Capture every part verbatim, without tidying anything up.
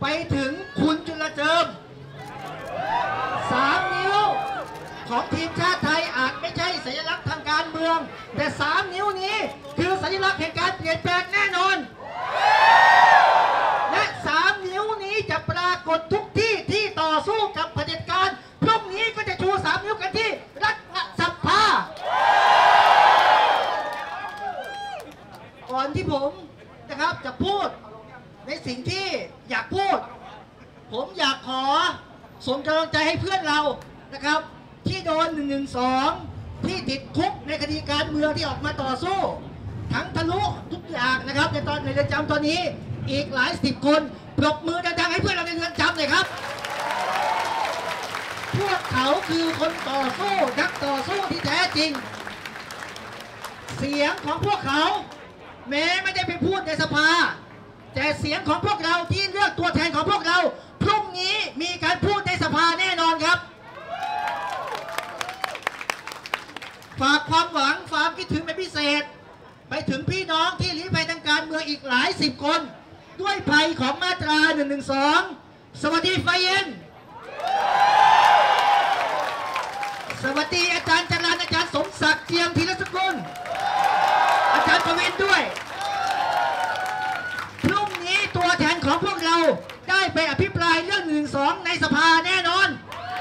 ไปถึงคุณจุลเจิมสามนิ้วของทีมชาติไทยอาจไม่ใช่สัญลักษณ์ทางการเมืองแต่สามนิ้วนี้คือสัญลักษณ์แห่งการเปลี่ยนแปลงแน่นอนและสามนิ้วนี้จะปรากฏทุกที่ที่ต่อสู้กับเผด็จการพรุ่งนี้ก็จะชูสามนิ้วกันที่รัฐสภาก่อนที่ผมนะครับจะพูดในสิ่งที่อยากพูดผมอยากขอส่งกำลังใจให้เพื่อนเรานะครับที่โดนหนึ่งหนึ่งสองที่ติดคุกในคดีการเมืองที่ออกมาต่อสู้ทั้งทะลุทุกอย่างนะครับในตอนในเรือนจำตอนนี้อีกหลายสิบคนปรบมือดังๆให้เพื่อนเราในเรือนจำเลยครับพวกเขาคือคนต่อสู้นักต่อสู้ที่แท้จริงเสียงของพวกเขาแม้ไม่ได้ไปพูดในสภาแต่เสียงของพวกเราที่เลือกตัวแทนของพวกเราพรุ่งนี้มีการพูดในสภาแน่นอนครับฝากความหวังความคิดถึงเป็นพิเศษไปถึงพี่น้องที่ลี้ภัยทางการเมืองอีกหลายสิบคนด้วยภัยของมาตราหนึ่งหนึ่งสองสวัสดีไฟเย็นสวัสดีอาจารย์จรัญอาจารย์สมศักดิ์เจียมธีรสกุลอาจารย์ประวิตรด้วยพรุ่งนี้ตัวแทนของพวกเราได้ไปอภิปรายเรื่องหนึ่งหนึ่งสองในสภาแน่นอน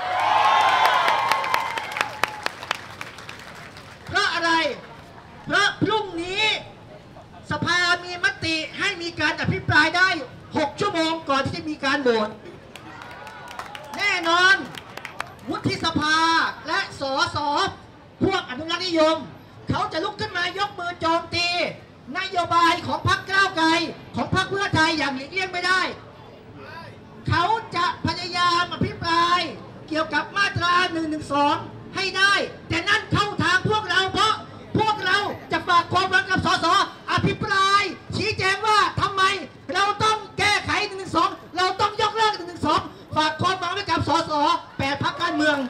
เพราะอะไรเพราะพรุ่งนี้สภามีมติให้มีการอภิปรายได้หกชั่วโมงก่อนที่จะมีการโหวตแน่นอนวุฒิสภาและสสพวกอนุรักษ์นิยมเขาจะลุกขึ้นมายกมือโจมตีนโยบายของพรรคก้าวไกลของพรรคเพื่อไทยอย่างหลีกเลี่ยงไม่ได้เขาจะพยายามอภิปรายเกี่ยวกับมาตราหนึ่งหนึ่งสองให้ได้แต่นั่นเข้าทางพวกเราเพราะพวกเราจะฝากความหวังกับสสอภิปรายชี้แจงว่าทำไมเราต้องแก้ไขหนึ่งหนึ่งสองเราต้องยกเลิกหนึ่งหนึ่งสองฝากความหวังไว้กับสสแปดพรรคการเมือง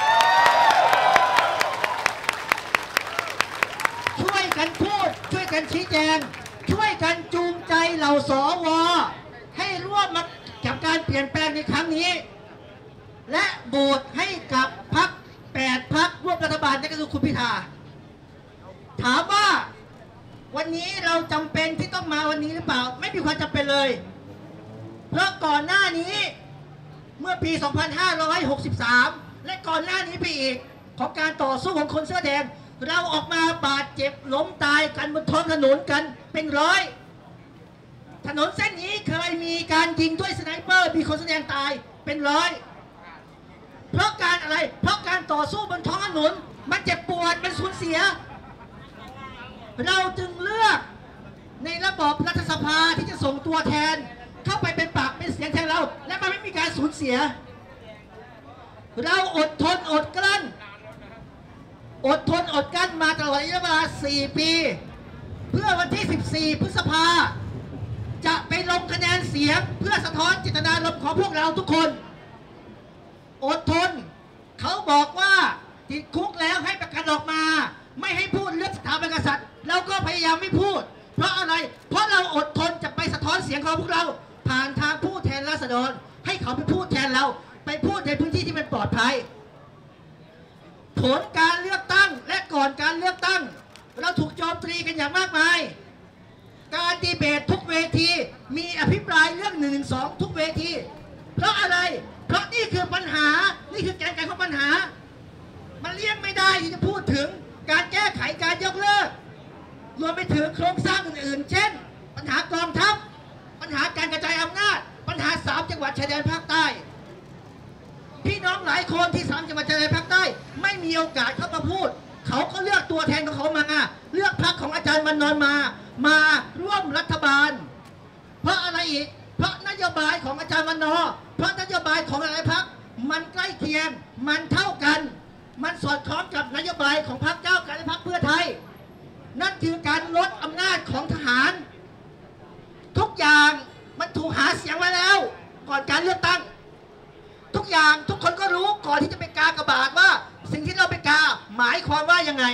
ช่วยกันพูดช่วยกันชี้แจงช่วยกันจูงใจเหล่าสวให้ร่วมมากับการเปลี่ยนแปลงในครั้งนี้และโหวตให้กับพรรคแปดพรรคร่วมรัฐบาลนั่นก็คือคุณพิธาถามว่าวันนี้เราจำเป็นที่ต้องมาวันนี้หรือเปล่าไม่มีความจำเป็นเลยเพราะก่อนหน้านี้เมื่อปี สองพันห้าร้อยหกสิบสาม และก่อนหน้านี้ไปอีกของการต่อสู้ของคนเสื้อแดงเราออกมาบาดเจ็บล้มตายกันบนท้องถนนกันเป็นร้อยถนนเส้นนี้เคยมีการยิงด้วยสไนเปอร์มีคนแสดงตายเป็นร้อยเพราะการอะไรเพราะการต่อสู้บนท้องถนนมันเจ็บปวดมันสูญเสียเราจึงเลือกในระบบรัฐสภาที่จะส่งตัวแทนเข้าไปเป็นปากเป็นเสียงแทนเราและมันไม่มีการสูญเสียเราอดทนอดกลั้นอดทนอดกลั้นมาตลอดระยะเวลาสี่ปีเพื่อวันที่สิบสี่พฤษภาจะไปลงคะแนนเสียงเพื่อสะท้อนเจตนารมณ์ของพวกเราทุกคนอดทนเขาบอกว่าติดคุกแล้วให้ประกันออกมาไม่ให้พูดเรื่องสถาบันกษัตริย์เราก็พยายามไม่พูดเพราะอะไรเพราะเราอดทนจะไปสะท้อนเสียงของพวกเราผ่านทางผู้แทนราษฎรให้เขาไปพูดแทนเราไปพูดในพื้นที่ที่เป็นปลอดภัยผลการเลือกตั้งและก่อนการเลือกตั้งเราถูกโจมตีกันอย่างมากมายการดีเบตทุกเวทีมีอภิปรายเรื่องหนึ่งหนึ่งสองทุกเวทีเพราะอะไรเพราะนี่คือปัญหานี่คือแกนกลางของปัญหามันเลี่ยงไม่ได้ที่จะพูดถึงการแก้ไขการยกเลิกรวมไปถึงโครงสร้างอื่นๆเช่นปัญหากองทัพปัญหาการกระจายอำนาจปัญหาสามจังหวัดชายแดนภาคใต้พี่น้องหลายคนที่สามจังหวัดชายแดนภาคใต้ไม่มีโอกาสเข้ามาพูดเขาก็เลือกตัวแทนของเขามาเลือกพรรคของอาจารย์วันนอนมามาร่วมรัฐบาลเพราะอะไรอีกเพราะนโยบายของอาจารย์วันนอเพราะนโยบายของหลายพรรคมันใกล้เคียงมันเท่ากันมันสอดคล้องกับนโยบายของพรรคก้าวไกลและพรรคเพื่อไทยนั่นคือการลดอำนาจของทหารทุกอย่างมันถูกหาเสียงไว้แล้วก่อนการเลือกตั้งทุกอย่างทุกคนก็รู้ก่อนที่จะไปกากบาทว่าสิ่งที่เราไปกาหมายความว่ายังไง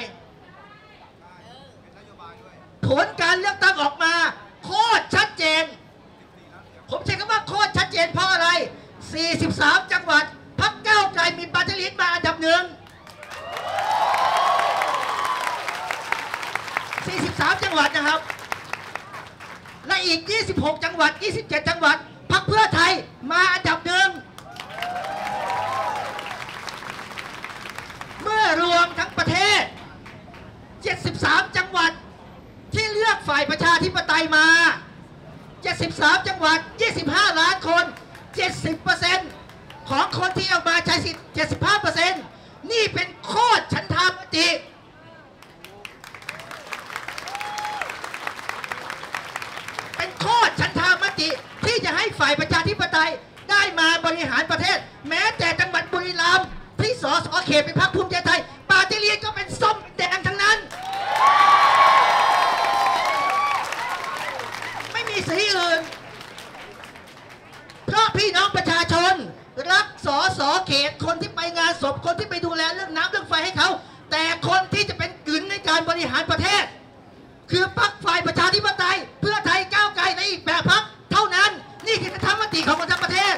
ผลการเลือกตั้งออกมาโคตรชัดเจนผมใช้คำว่าโคตรชัดเจจนเพราะอะไร สี่สิบสาม จังหวัดพรรคก้าวไกลมีปาร์ตี้ลิสต์มาอันดับหนึ่ง สี่สิบสาม จังหวัดนะครับและอีก ยี่สิบหก จังหวัด ยี่สิบเจ็ด จังหวัดพรรคเพื่อไทยมาอันดับหนึ่งเมื่อรวมทั้งประเทศ เจ็ดสิบสาม จังหวัดที่เลือกฝ่ายประชาธิปไตยมา เจ็ดสิบสาม จังหวัด ยี่สิบห้า ล้านคน เจ็ดสิบเปอร์เซ็นต์ ของคนที่ออกมาใช้สิทธิ์ เจ็ดสิบห้าเปอร์เซ็นต์ นี่เป็นโคตรฉันทามติเป็นโคตรฉันทามติที่จะให้ฝ่ายประชาธิปไตยได้มาบริหารประเทศแม้แต่จังหวัดบุรีรัมย์ที่สสเขตเป็นพรรคภูมิใจไทยปาร์ตี้ลิสต์ก็เป็นส้มแดงทั้งนั้นไม่มีสีอื่นเพราะพี่น้องประชาชนรักสสเขตคนที่ไปงานศพคนที่ไปดูแลเรื่องน้ำเรื่องไฟให้เขาแต่คนที่จะเป็นกึ่นในการบริหารประเทศคือพรรคฝ่ายประชาธิปไตยเพื่อไทยก้าวไกลในอีกแบบพรรคเท่านั้นนี่คือธรรมติของคนทั้งประเทศ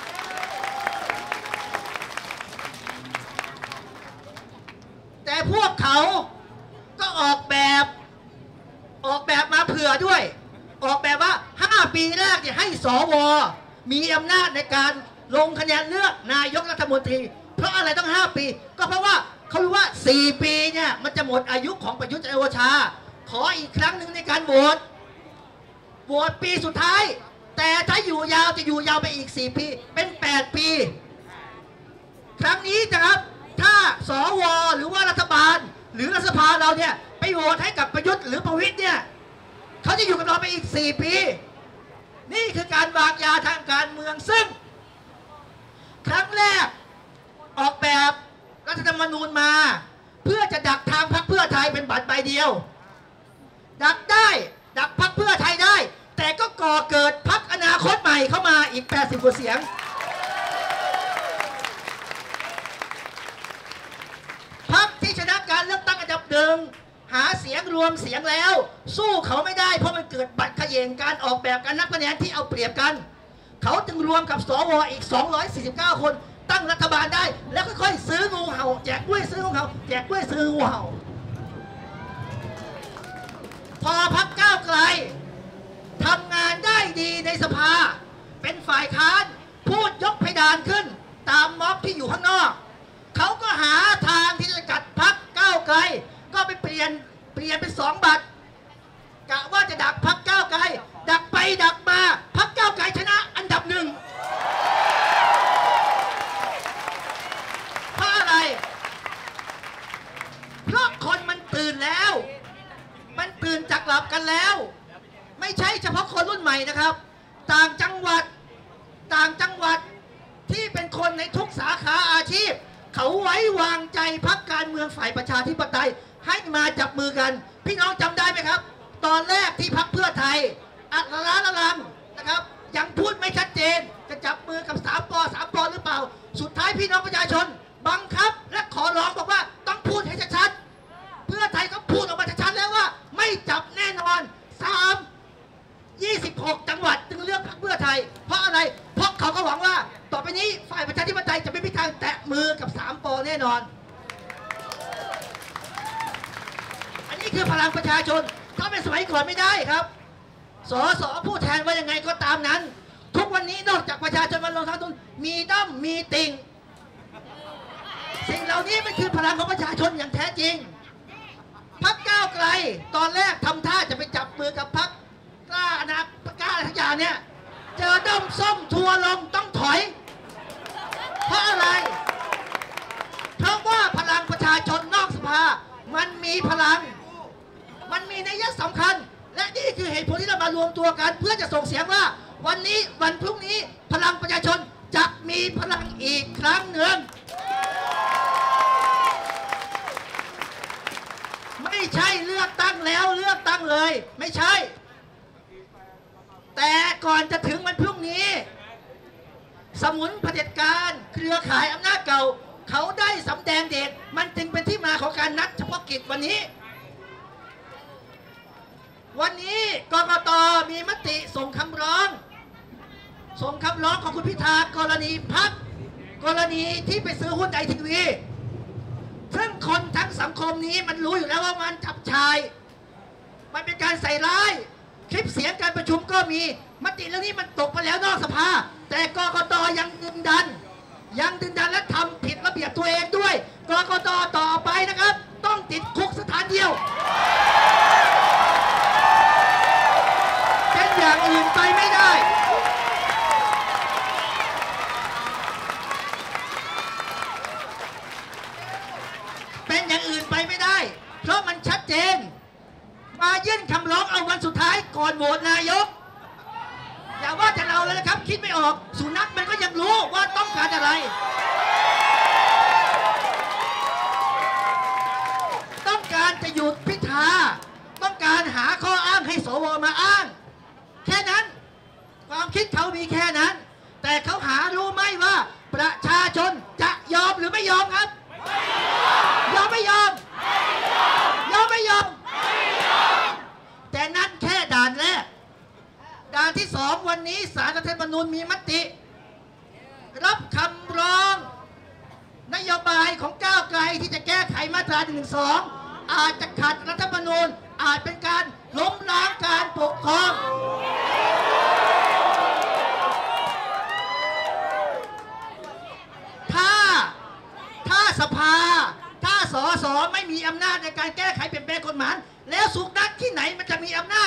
แต่พวกเขาก็ออกแบบออกแบบมาเผื่อด้วยออกแบบว่าห้าปีแรกเนี่ยให้สวมีอำนาจในการลงคะแนนเลือกนายกรัฐมนตรีเพราะอะไรต้องห้าปีก็เพราะว่าเขารู้ว่าสี่ปีเนี่ยมันจะหมดอายุของประยุทธ์จันทร์โอชาขออีกครั้งหนึ่งในการโหวตโหวตปีสุดท้ายแต่ถ้าอยู่ยาวจะอยู่ยาวไปอีกสี่ปีเป็นแปดปีครั้งนี้นะครับถ้าสวหรือว่ารัฐบาลหรือรัฐสภาเราเนี่ยไปโหวตให้กับประยุทธ์หรือประวิตรเนี่ยเขาจะอยู่กับเราไปอีกสี่ปีนี่คือการวางยาทางการเมืองซึ่งครั้งแรกออกแบบรัฐธรรมนูญมาเพื่อจะดักทางพรรคเพื่อไทยเป็นบัตรใบเดียวดักได้ดักพรรคเพื่อไทยได้แต่ก็ก่อเกิดพรรคอนาคตใหม่เข้ามาอีกแปดสิบกว่าเสียงพรรคที่ชนะการเลือกตั้งอันดับหนึ่งหาเสียงรวมเสียงแล้วสู้เขาไม่ได้เพราะมันเกิดบัตรเขย่งการออกแบบการนับคะแนนที่เอาเปรียบกันเขาจึงรวมกับสวอีกสองร้อยสี่สิบเก้าคนตั้งรัฐบาลได้แล้วค่อยๆซื้องูเห่าแจกกล้วยซื้องูเห่าแจกกล้วยซื้องูเห่าพอพรรคก้าวไกลทำงานได้ดีในสภาเป็นฝ่ายค้านพูดยกเพดานขึ้นตามม็อบที่อยู่ข้างนอกเขาก็หาทางที่จะกัดพรรคก้าวไกลก็ไปเปลี่ยนเปลี่ยนเป็นสองบัตรกะว่าจะดักพรรคก้าวไกลดักไปดักมาพรรคก้าวไกลชนะอันดับหนึ่งเพราะอะไรเพราะคนมันตื่นแล้วมันตื่นจากหลับกันแล้วไม่ใช่เฉพาะคนรุ่นใหม่นะครับต่างจังหวัดต่างจังหวัดที่เป็นคนในทุกสาขาอาชีพเขาไว้วางใจพรรคการเมืองฝ่ายประชาธิปไตยให้มาจับมือกันพี่น้องจำได้ไหมครับตอนแรกที่พรรคเพื่อไทยอัดละล้าละลังนะครับยังพูดไม่ชัดเจนจะจับมือกับสามปสามปหรือเปล่าสุดท้ายพี่น้องประชาชนบังคับและขอร้องบอกว่าต้องพูดให้ชัดๆเพื่อไทยก็พูดออกมาชัดๆแล้วว่าไม่จับแน่นอนสาม ยี่สิบหก จังหวัดจึงเลือกพรรคเพื่อไทยเพราะอะไรเพราะเขาก็หวังว่าต่อไปนี้ฝ่ายประชาธิปไตยจะไม่มีทางแตะมือกับสามปแน่นอนอันนี้คือพลังประชาชนถ้าเป็นสมัยก่อนไม่ได้ครับสสผู้แทนว่ายังไงก็ตามนั้นทุกวันนี้นอกจากประชาชนมาลงท้องทุนมีด้อมมีติ่งสิ่งเหล่านี้มันคือพลังของประชาชนอย่างแท้จริงพรรคก้าวไกลตอนแรกทำท่าจะไปจับมือกับพรรคกล้านะกล้าอะไรทั้งอย่างเนี่ยเจอด้อมส้มทัวลงต้องถอยเพราะอะไรเพราะว่าพลังประชาชนนอกสภามันมีพลังมันมีนัยสำคัญและนี่คือเหตุผลที่เรามารวมตัวกันเพื่อจะส่งเสียงว่าวันนี้วันพรุ่งนี้พลังประชาชนจะมีพลังอีกครั้งหนึ่งไม่ใช่เลือกตั้งแล้วเลือกตั้งเลยไม่ใช่แต่ก่อนจะถึงวันพรุ่งนี้สมุนเผด็จการเครือข่ายอำนาจเก่าเขาได้สำแดงเดชมันจึงเป็นที่มาของการนัดเฉพาะกิจวันนี้วันนี้กกต.มีมติส่งคำร้องส่งคำร้องของคุณพิธากรณีพักกรณีที่ไปซื้อหุ้นไอทีวีซึ่งคนทั้งสังคมนี้มันรู้อยู่แล้วว่ามันจับชายมันเป็นการใส่ร้ายคลิปเสียงการประชุมก็มีมติเรื่องนี้มันตกไปแล้วนอกสภาแต่กกตยังดึงดันยังดึงดันและทำผิดระเบียบตัวเองด้วยกกตต่อไปนะครับต้องติดคุกสถานเดียวเป็นอย่างอื่นไปไม่ได้เป็นอย่างอื่นไปไม่ได้เพราะมันชัดเจนมายื่นคำร้องเอาวันสุดท้ายก่อนโหวตนายกอย่าว่าแต่เราเลยนะครับคิดไม่ออกสุนัขมันก็ยังรู้ว่าต้องการอะไรต้องการจะหยุดพิธาต้องการหาข้ออ้างให้สวมาอ้างแค่นั้นความคิดเขามีแค่นั้นแต่เขาหารู้ไหมว่าประชาชนจะยอมหรือไม่ยอมครับยอมไม่ยอมยอมไม่ยอมแต่นั่นแค่ด่านแรกด่านที่สองวันนี้ศาลรัฐธรรมนูญมีมติรับคำร้องนโยบายของก้าวไกลที่จะแก้ไขมาตราหนึ่งสองอาจจะขัดรัฐธรรมนูญอาจเป็นการล้มล้างการปกครองถ้าถ้าสภาถ้าสสไม่มีอำนาจในการแก้ไขเปลี่ยนแปลงกฎหมายแล้วสุนัขที่ไหนมันจะมีอำนาจ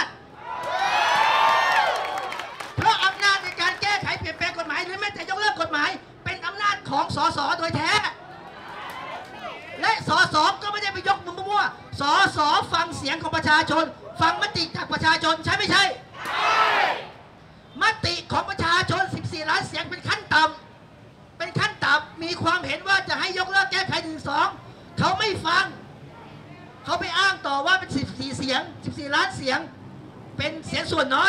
เพราะอำนาจในการแก้ไขเปลี่ยนแปลงกฎหมายหรือแม้แต่ยกเลิกกฎหมายเป็นอำนาจของสสโดยแท้และสสก็ไม่ได้ไปยกมือมั่วสสฟังเสียงของประชาชนฟังมติจากประชาชนใช่ไม่ใช่มติของประชาชนสิบสี่ล้านเสียงเป็นขั้นต่ำเป็นขั้นต่ำมีความเห็นว่าจะให้ยกเลิกแก้ไขหนึ่งสองเขาไม่ฟังเขาไปอ้างต่อว่าเป็นสิบสี่เสียงสิบสี่ล้านเสียงเป็นเสียงส่วนน้อย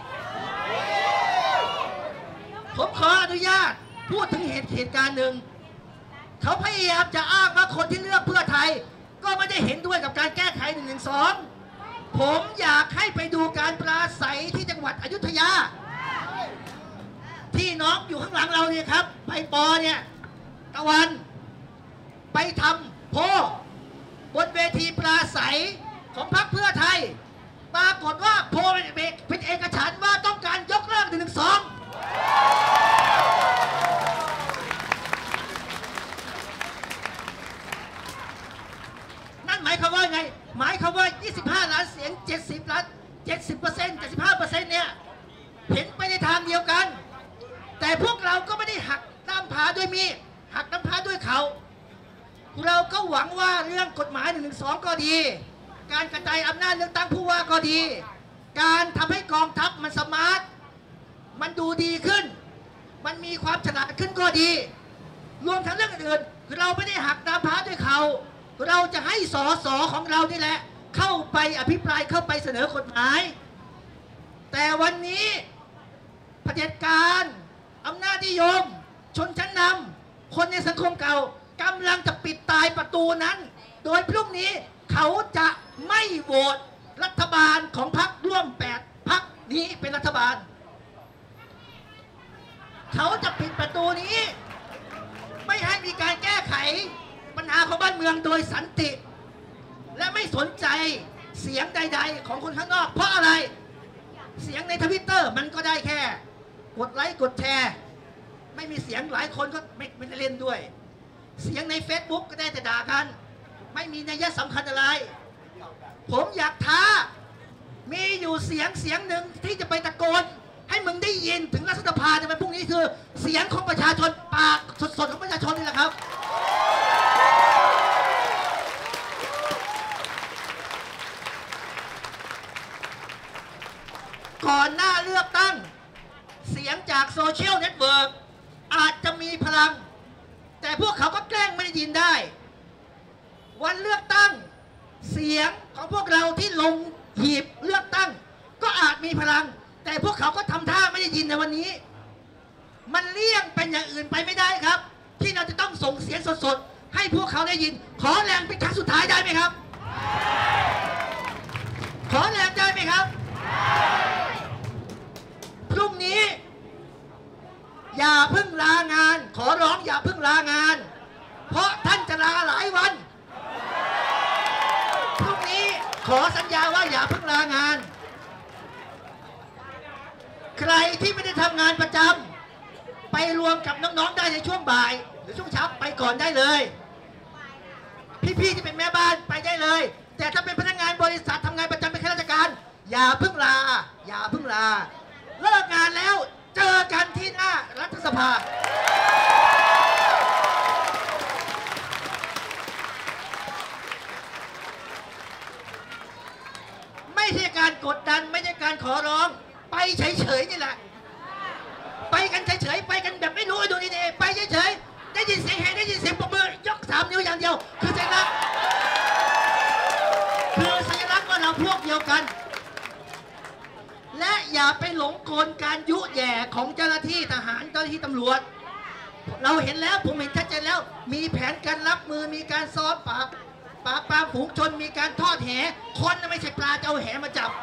ผมขออนุญาตพูดถึงเหตุเหตุการณ์หนึ่งเขาพยายามจะอ้างว่าคนที่เลือกเพื่อไทยก็ไม่ได้เห็นด้วยกับการแก้ไขหนึ่งหนึ่งสองผมอยากให้ไปดูการปราศัยที่จังหวัดอยุธยาที่น้องอยู่ข้างหลังเราเนี่ยครับไปปอเนี่ยตะวันไปทำโพบนเวทีปราศัยของพรรคเพื่อไทยปรากฏว่าโพเป็นเอกฉันท์ว่าต้องการยกเลิกหนึ่งหนึ่งสองนั่นหมายความว่าไงหมายความว่ายี่สิบห้าล้านเสียงเจ็ดสิบล้านเจ็ดสิบเปอร์เซ็นต์เจ็ดสิบห้าเปอร์เซ็นต์เนี่ยเห็นไปในทางเดียวกันแต่พวกเราก็ไม่ได้หักน้ำพาด้วยมีดหักน้ำพาด้วยเขาเราก็หวังว่าเรื่องกฎหมายหนึ่งหนึ่งสองก็ดีการกระจายอำนาจเลือกตั้งผู้ว่าก็ดีการทำให้กองทัพมันสมาร์ทมันดูดีขึ้นมันมีความฉลาดขึ้นก็ดีรวมทั้งเรื่องอื่นเราไม่ได้หักน้ำพาด้วยเขาเราจะให้สสของเรานี่แหละเข้าไปอภิปรายเข้าไปเสนอกฎหมายแต่วันนี้เผด็จการอำนาจนิยมชนชั้นนำคนในสังคมเก่ากำลังจะปิดตายประตูนั้นโดยพรุ่งนี้เขาจะไม่โหวตรัฐบาลของพรรคร่วมแปดพรรคนี้เป็นรัฐบาลเขาจะปิดประตูนี้ไม่ให้มีการแก้ไขปัญหาของบ้านเมืองโดยสันติและไม่สนใจเสียงใดๆของคนข้างนอกเพราะอะไรเสียงในทวิตเตอร์มันก็ได้แค่กดไลค์กดแชร์ไม่มีเสียงหลายคนก็ไม่ไม่ได้เล่นด้วยเสียงใน Facebook ก็ได้แต่ด่ากันไม่มีนัยสำคัญอะไรผมอยากท้ามีอยู่เสียงเสียงหนึ่งที่จะไปตะโกนให้มึงได้ยินถึงรัฐสภาในวันพรุ่งนี้คือเสียงของประชาชนปากสดๆของประชาชนนี่แหละครับก่อนหน้าเลือกตั้งเสียงจากโซเชียลเน็ตเวิร์กอาจจะมีพลังแต่พวกเขาก็แกล้งไม่ได้ยินได้วันเลือกตั้งเสียงของพวกเราที่ลงหีบเลือกตั้งก็อาจมีพลังแต่พวกเขาก็ทำท่าไม่ได้ยินในวันนี้มันเลี่ยงเป็นอย่างอื่นไปไม่ได้ครับที่เราจะต้องส่งเสียงสดๆให้พวกเขาได้ยินขอแรงเป็นครั้งสุดท้ายได้ไหมครับขอแรงได้ไหมครับพรุ่งนี้อย่าเพิ่งลางานขอร้องอย่าเพิ่งลางานเพราะท่านจะลาหลายวันพรุ่งนี้ขอสัญญาว่าอย่าเพิ่งลางานใครที่ไม่ได้ทำงานประจำไปรวมกับน้องๆได้ในช่วงบ่ายหรือช่วงเช้าไปก่อนได้เลยพี่ๆที่เป็นแม่บ้านไปได้เลยแต่ถ้าเป็นพนักงานบริษัททำงานประจำเป็นข้าราชการอย่าเพิ่งลาอย่าเพิ่งลาเลิกงานแล้วเจอกันที่หน้ารัฐสภาไม่ใช่การกดดันไม่ใช่การขอร้องไปเฉยๆนี่แหละไปกันเฉยๆไปกันแบบไม่รู้ดูดีๆไปเฉยๆได้ยินเสียงแห่ได้ยินเสียงปรบมือยกสามนิ้วอย่างเดียวคือสัญลักษณ์คือสัญลักษณ์ว่าเราพวกเดียวกันและอย่าไปหลงกลการยุแย่ของเจ้าหน้าที่ทหารเจ้าหน้าที่ตำรวจเราเห็นแล้วผมเห็นชัดเจนแล้วมีแผนการรับมือมีการซ้อมปราบปราบปรามฝูงชนมีการทอดแหคนไม่ใช่ปลาจะเอาแหมาจับ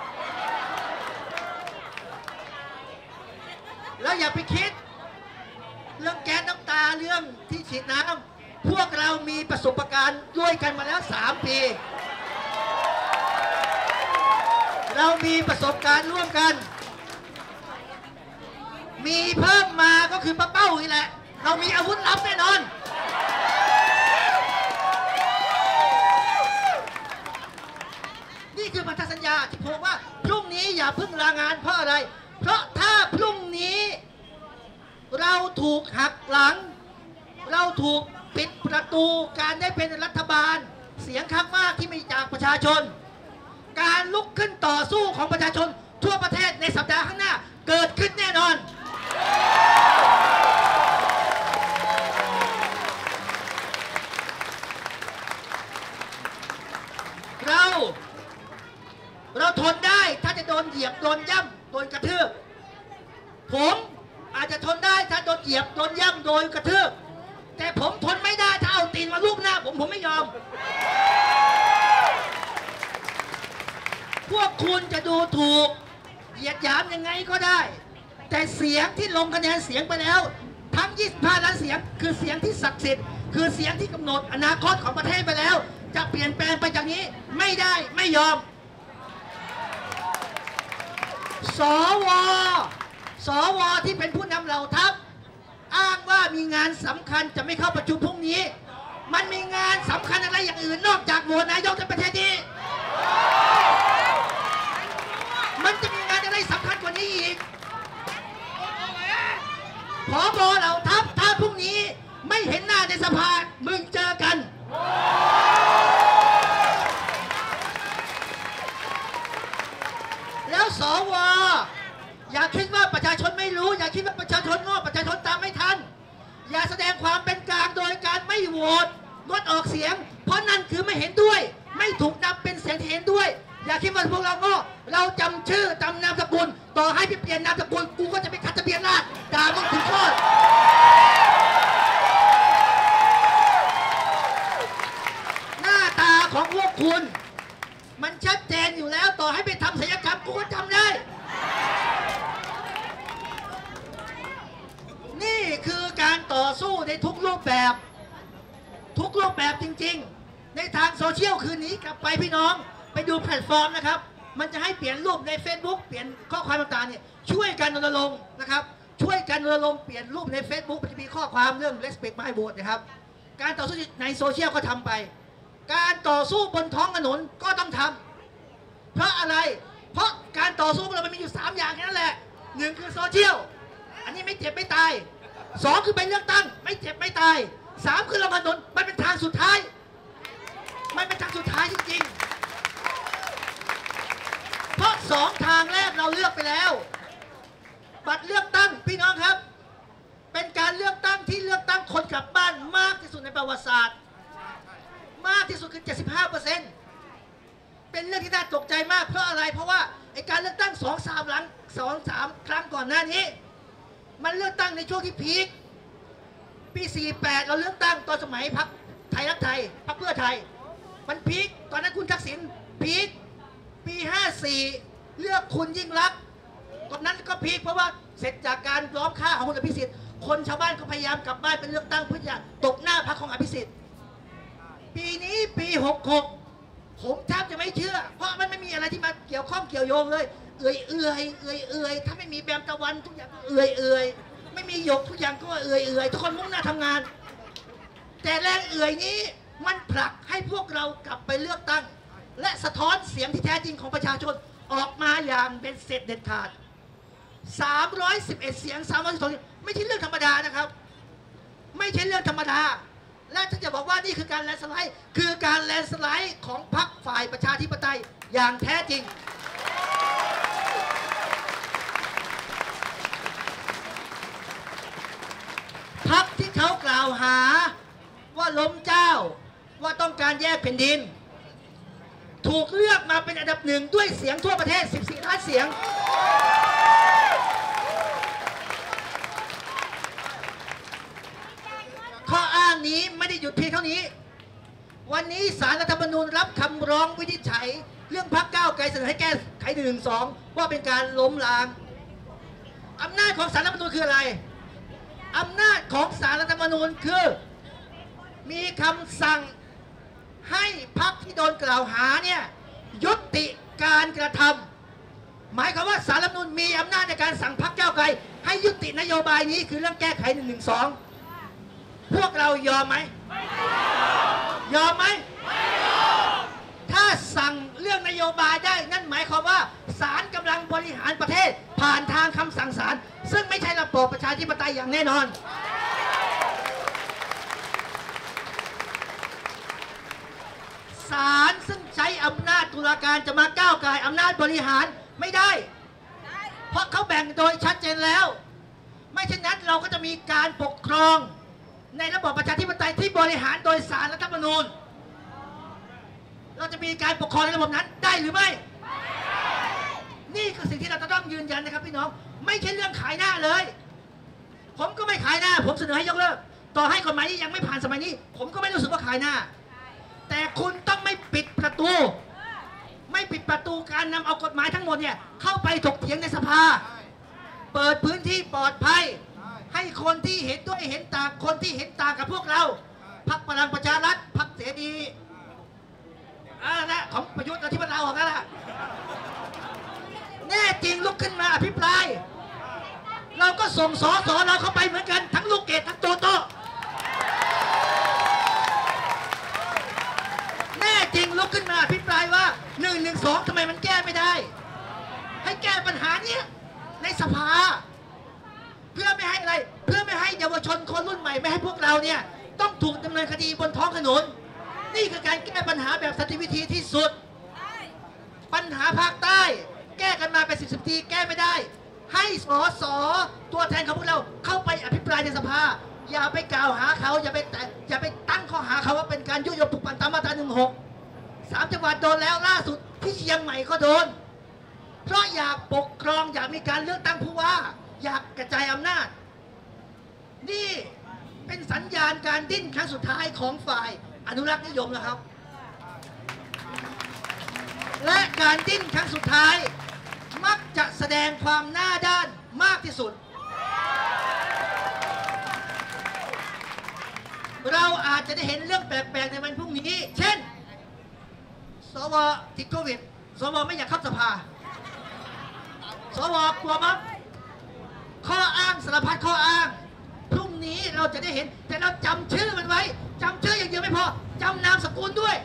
แล้วอย่าไปคิดเรื่องแก๊สน้ำตาเรื่องที่ฉีดน้ำพวกเรามีประสบการณ์ด้วยกันมาแล้วสามปีเรามีประสบการณ์ร่วมกันมีเพิ่มมาก็คือปะเป้านี่แหละเรามีอาวุธลับแน่นอนนี่คือพันธสัญญาที่ผมว่าพรุ่งนี้อย่าเพิ่งลางานเพราะอะไรเพราะถ้าพรุ่งนี้เราถูกหักหลังเราถูกปิดประตูการได้เป็นรัฐบาลเสียงข้างมากที่มีจากประชาชนการลุกขึ้นต่อสู้ของประชาชนทั่วประเทศในสัปดาห์ข้างหน้าเกิดขึ้นแน่นอนเราเราทนได้ถ้าจะโดนเหยียบโดนย่ำโดนกระทืบผมอาจจะทนได้ถ้าโดนเหยียบโดนย่ำโดนกระทืบแต่ผมทนไม่ได้ถ้าเอาตีนมาลูบหน้าผมผมไม่ยอมพวกคุณจะดูถูกเหยียดหยามยังไงก็ได้แต่เสียงที่ลงคะแนนเสียงไปแล้วทั้งยี่สิบห้าล้านเสียงคือเสียงที่ศักดิ์สิทธิ์คือเสียงที่กำหนดอนาคตของประเทศไปแล้วจะเปลี่ยนแปลงไปจากนี้ไม่ได้ไม่ยอมสวสวที่เป็นผู้นำเหล่าทัพอ้างว่ามีงานสำคัญจะไม่เข้าประชุมพรุ่งนี้มันมีงานสำคัญอะไรอย่างอื่นนอกจากโหวตนายกในประเทศนี้มันจะมีงานอะไรสำคัญกว่านี้อีกผบเหล่าทัพถ้าพรุ่งนี้ไม่เห็นหน้าในสภามึงเจอกันแล้วสวอย่าคิดว่าประชาชนไม่รู้อย่าคิดว่าประชาชนโง่ประชาชนตามไม่ทันอย่าแสดงความเป็นกลางโดยการไม่โหวตงดออกเสียงเพราะนั่นคือไม่เห็นด้วยไม่ถูกนับเป็นเสียงที่เห็นด้วยอย่าคิดว่าพวกเราโง่เราจำชื่อจำนามสกุลต่อให้พี่เปลี่ยนนามสกุลกูก็จะไปคัดทะเบียนราษฎร์ด่ามึงถึงโทษหน้าตาของพวกคุณมันชัดเจนอยู่แล้วต่อให้ไปทำศัลยกรรมกูก็จำได้นี่คือการต่อสู้ในทุกรูปแบบทุกรูปแบบจริงๆในทางโซเชียลคืนนี้กลับไปพี่น้องไปดูแพลตฟอร์มนะครับมันจะให้เปลี่ยนรูปใน Facebook เปลี่ยนข้อความต่างๆเนี่ยช่วยกันรณรงค์นะครับช่วยกันรณรงค์เปลี่ยนรูปใน Facebook มันจะมีข้อความเรื่อง respect my vote นะครับการต่อสู้ในโซเชียลก็ทำไปการต่อสู้บนท้องถนนก็ต้องทำเพราะอะไรเพราะการต่อสู้ของเรามันมีอยู่สามอย่างแค่นั้นแหละหนึ่งคือโซเชียลอันนี้ไม่เจ็บไม่ตายสองคือไปเลือกตั้งไม่เจ็บไม่ตายสามคือลงถนนมันเป็นทางสุดท้ายมันเป็นทางสุดท้ายจริงๆเพราะสองทางแรกเราเลือกไปแล้วบัตรเลือกตั้งพี่น้องครับเป็นการเลือกตั้งที่เลือกตั้งคนกลับบ้านมากที่สุดในประวัติศาสตร์มากที่สุดคือ เจ็ดสิบห้าเปอร์เซ็นต์ เป็นเรื่องที่น่าตกใจมากเพราะอะไรเพราะว่าไอ้การเลือกตั้งสองสามหลังสองสามครั้งก่อนหน้านี้มันเลือกตั้งในช่วงที่พีคปีสี่สิบแปดเราเลือกตั้งตอนสมัยพรรคไทยรักไทยพรรคเพื่อไทยมันพีคตอนนั้นคุณทักษิณพีคปีห้าสี่เลือกคุณยิ่งรักตอนนั้นก็พีคเพราะว่าเสร็จจากการล้อมฆ่าของคุณอภิสิทธิ์คนชาวบ้านก็พยายามกลับบ้านเป็นเลือกตั้งเพื่อจะตบหน้าพรรคของอภิสิทธิ์ปีนี้ปีหกหกผมแทบจะไม่เชื่อเพราะมันไม่มีอะไรที่มาเกี่ยวข้องเกี่ยวโยงเลยเอื่อยเอื่อยเอื่อยเอื่อยถ้าไม่มีแบมตะวันทุกอย่างเอื่อยเอื่อยไม่มีหยกทุกอย่างก็เอื่อยเอื่อยทุกคนมุ่งหน้าทำงานแต่แรงเอื่อยนี้มันผลักให้พวกเรากลับไปเลือกตั้งและสะท้อนเสียงที่แท้จริงของประชาชนออกมาอย่างเป็นเสร็จเด็ดขาดสามร้อยสิบเอ็ดเสียงสามร้อยสิบสองไม่ใช่เรื่องธรรมดานะครับไม่ใช่เรื่องธรรมดาและถ้าจะบอกว่านี่คือการแลนด์สไลด์คือการแลนด์สไลด์ของพรรคฝ่ายประชาธิปไตยอย่างแท้จริงพรรคที่เขากล่าวหาว่าล้มเจ้าว่าต้องการแยกแผ่นดินถูกเลือกมาเป็นอันดับหนึ่งด้วยเสียงทั่วประเทศสิบสี่ล้านเสียงข้ออ้างนี้ไม่ได้หยุดเพียงเท่านี้วันนี้ศาลรัฐธรรมนูญรับคำร้องวินิจฉัยเรื่องพรรคก้าวไกลเสนอให้แก้ไขหนึ่งหนึ่งสองว่าเป็นการล้มล้างอำนาจของศาลรัฐธรรมนูญคืออะไรอำนาจของศาลรัฐธรรมนูญคือมีคำสั่งให้พรรคที่โดนกล่าวหาเนี่ยยุติการกระทำหมายความว่าศาลรัฐธรรมนูญมีอำนาจในการสั่งพรรคก้าวไกลให้ยุตินโยบายนี้คือเรื่องแก้ไขหนึ่งหนึ่งสองพวกเรายอมไหมยอมไหมถ้าสั่งเรื่องนโยบายได้นั่นหมายความว่าศาลกำลังบริหารประเทศผ่านทางคำสั่งศาลซึ่งไม่ใช่ระบอบประชาธิปไตยอย่างแน่นอนศาลซึ่งใช้อำนาจตุลาการจะมาก้าวไก่อำนาจบริหารไม่ได้เพราะเขาแบ่งโดยชัดเจนแล้วไม่เช่นนั้นเราก็จะมีการปกครองในระบอบประชาธิปไตยที่บริหารโดยศาลรัฐธรรมนูญเราจะมีการปกครองในระบบนั้นได้หรือไม่นี่คือสิ่งที่เราจะต้องยืนยันนะครับพี่น้องไม่ใช่เรื่องขายหน้าเลยผมก็ไม่ขายหน้าผมเสนอให้ยกเลิกต่อให้กฎหมายนี้ยังไม่ผ่านสมัยนี้ผมก็ไม่รู้สึกว่าขายหน้าแต่คุณต้องไม่ปิดประตูไม่ปิดประตูการนำเอากฎหมายทั้งหมดเนี่ยเข้าไปถกเถียงในสภาเปิดพื้นที่ปลอดภัยให้คนที่เห็นด้วยเห็นต่างคนที่เห็นต่างกับพวกเราพรรคพลังประชารัฐพรรคเสรีอ่าละของประยุทธ์ที่มันเราออกแล้วล่ะแน่จริงลุกขึ้นมาอภิปรายเราก็ส่งสอสอเราเข้าไปเหมือนกันทั้งลูกเกดทั้งโตโต้แน่จริงลุกขึ้นมาอภิปรายว่าหนึ่งหนึ่งสองทำไมมันแก้ไม่ได้ให้แก้ปัญหานี้ในสภาเพื่อไม่ให้อะไรเพื่อไม่ให้เยาวชนคนรุ่นใหม่ไม่ให้พวกเราเนี่ยต้องถูกดำเนินคดีบนท้องถนนนี่คือการแก้ปัญหาแบบสันติวิธีที่สุดปัญหาภาคใต้แก้กันมาเป็นสิบสิบปีแก้ไม่ได้ให้สสตัวแทนของพวกเราเข้าไปอภิปรายในสภาอย่าไปกล่าวหาเขาอย่าไปอย่าไปตั้งข้อหาเขาว่าเป็นการยุยงปลุกปั่นตามมาตราหนึ่งหกสามจังหวัดโดนแล้วล่าสุดที่เชียงใหม่ก็โดนเพราะอยากปกครองอยากมีการเลือกตั้งผู้ว่าอยากกระจายอำนาจนี่เป็นสัญญาณการดิ้นครั้งสุดท้ายของฝ่ายอนุรักษ์นิยมนะครับและการดิ้นครั้งสุดท้ายมักจะแสดงความหน้าด้านมากที่สุดเราอาจจะได้เห็นเรื่องแปลกๆในวันพรุ่งนี้เช่นสวติดโควิดสวไม่อยากเข้าสภาสวกลัวมั้งข้ออ้างสารพัดข้ออ้างพรุ่งนี้เราจะได้เห็นแต่เราจำชื่อมันไว้จำชื่ออย่างเดียวไม่พอจำนามสกุลด้วย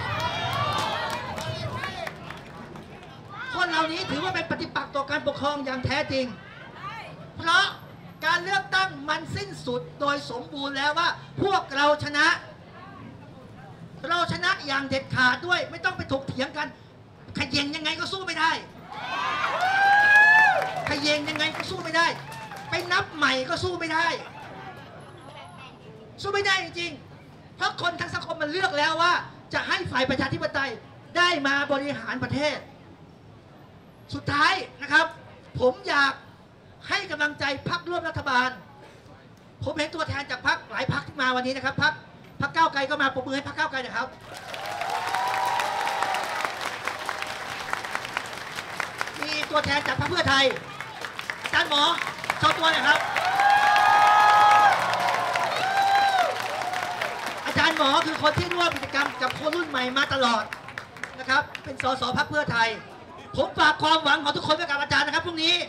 คนเหล่านี้ถือว่าเป็นปฏิปักษ์ต่อการปกครองอย่างแท้จริงเพราะการเลือกตั้งมันสิ้นสุดโดยสมบูรณ์แล้วว่าพวกเราชนะเราชนะอย่างเด็ดขาดด้วยไม่ต้องไปถกเถียงกันขย่งยังไงก็สู้ไม่ได้ขย่งยังไงก็สู้ไม่ได้ไปนับใหม่ก็สู้ไม่ได้สู้ไม่ได้จริงๆเพราะคนทั้งสังคมมันเลือกแล้วว่าจะให้ฝ่ายประชาธิปไตยได้มาบริหารประเทศสุดท้ายนะครับผมอยากให้กำลังใจพรรคร่วมรัฐบาลผมเห็นตัวแทนจากพรรคหลายพรรคที่มาวันนี้นะครับพรรคพรรคก้าวไกลก็มาปรบมือให้พรรคก้าวไกลนะครับมีตัวแทนจากพรรคเพื่อไทยอาจารย์หมอโชว์ตัวหน่อยครับอาจารย์หมอคือคนที่ร่วมกิจกรรมกับคนรุ่นใหม่มาตลอดนะครับเป็นสสพรรคเพื่อไทยผมฝากความหวังของทุกคนไว้กับอาจารย์นะครับพรุ่งนี้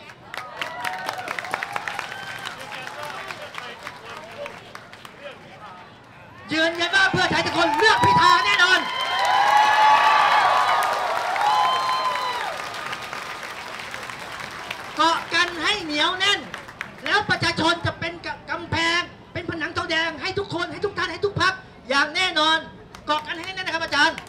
ยืนยันว่าเพื่อไทยทุกคนเลือกพิธาแน่นอนเกาะกันให้เหนียวแน่นแล้วประชาชนจะเป็นกำแพงเป็นผนังทองแดงให้ทุกคนให้ทุกท่านให้ทุกพรรคอย่างแน่นอนเกาะกันให้แน่นนะครับอาจารย์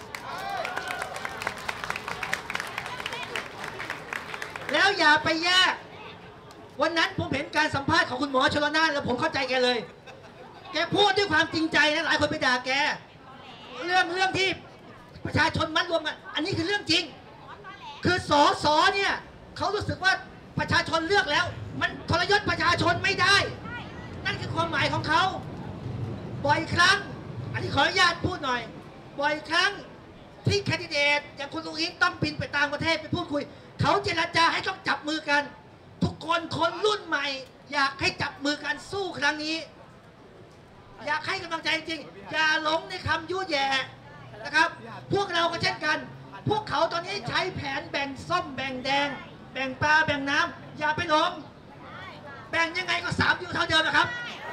แล้วอย่าไปแยกวันนั้นผมเห็นการสัมภาษณ์ของคุณหมอชลน่านแล้วผมเข้าใจแกเลยแกพูดด้วยความจริงใจนะหลายคนไปด่าแกเรื่องเรื่องที่ประชาชนมัดรวมกันอันนี้คือเรื่องจริงคือสสเนี่ยเขารู้สึกว่าประชาชนเลือกแล้วมันทรยศประชาชนไม่ได้นั่นคือความหมายของเขาบ่อยครั้งอันนี้ขออนุญาตพูดหน่อยบ่อยครั้งที่แคนดิเดตอย่างคุณลุงอิงต้องบินไปต่างประเทศไปพูดคุยเขาเจรจาให้ต้องจับมือกันทุกคนคนรุ่นใหม่อยากให้จับมือกันสู้ครั้งนี้อยากให้กำลังใจจริงอย่าหลงในคำยั่วแย่นะครับพวกเราก็เช่นกันพวกเขาตอนนี้ใช้แผนแบ่งส้มแบ่งแดงแบ่งปลาแบ่งน้ำอย่าไปหลงแบ่งยังไงก็สามอยู่เท่าเดิมนะครับ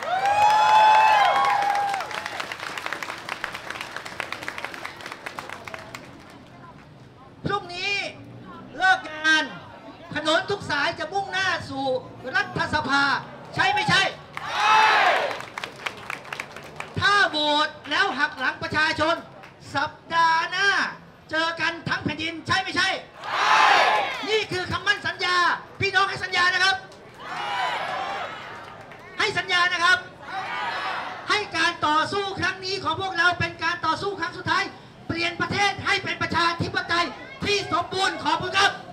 พรุ่งนี้เลิกงานถนนทุกสายจะมุ่งหน้าสู่รัฐสภาใช่ไม่ใช่ถ้าโหวตแล้วหักหลังประชาชนสัปดาห์หน้าเจอกันทั้งแผ่นดินใช่ไม่ใช่นี่คือคำมั่นสัญญาพี่น้องให้สัญญานะครับให้สัญญานะครับให้การต่อสู้ครั้งนี้ของพวกเราเป็นการต่อสู้ครั้งสุดท้ายเปลี่ยนประเทศให้เป็นประชาธิปไตยที่สมบูรณ์ขอบคุณครับ